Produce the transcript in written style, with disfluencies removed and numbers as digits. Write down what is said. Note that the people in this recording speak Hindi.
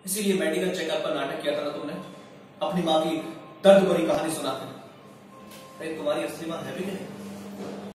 इसीलिए मेडिकल चेकअप पर नाटक किया था ना तुमने, अपनी माँ की दर्द भरी कहानी सुनाते। तुम्हारी असली माँ है भी नहीं।